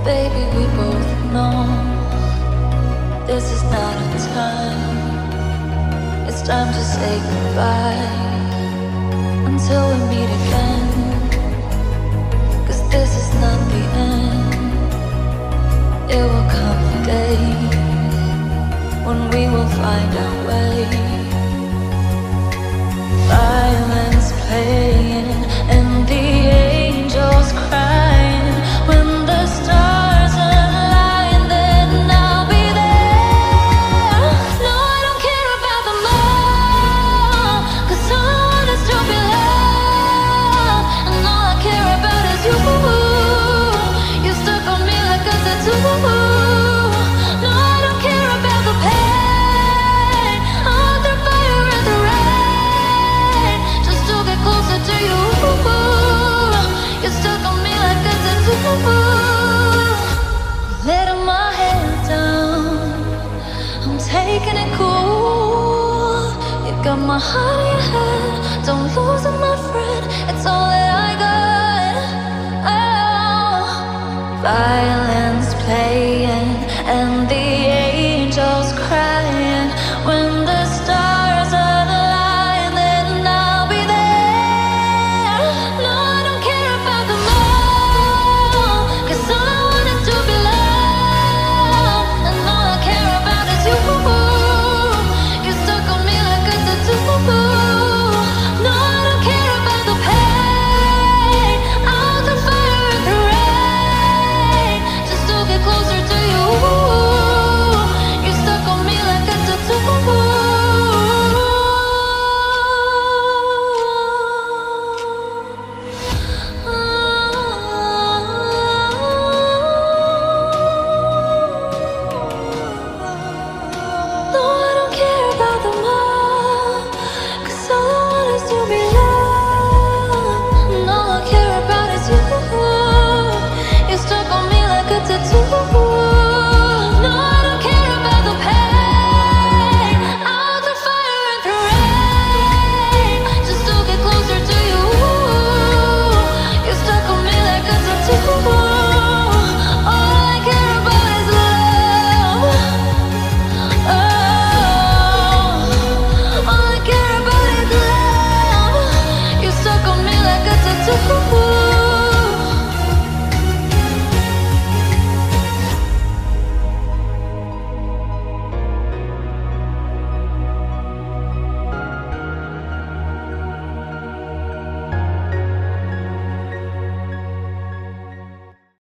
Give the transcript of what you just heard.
Baby, we both know this is not a time. It's time to say goodbye until we meet again. 'Cause this is not the end. It will come a day when we will find our way. Violence playing and the angels crying. When the stars align, then I'll be there. No, I don't care about the all, 'cause all I want is to be loved. And all I care about is you. You stuck on me like a tattoo. No, I don't care about the pain. All the fire and the rain, just to get closer to you. You stuck on me like a tattoo. Letting my head down, I'm taking it cool. You got my heart in your head, don't lose it, my friend. It's all that I got. Oh, violence playing and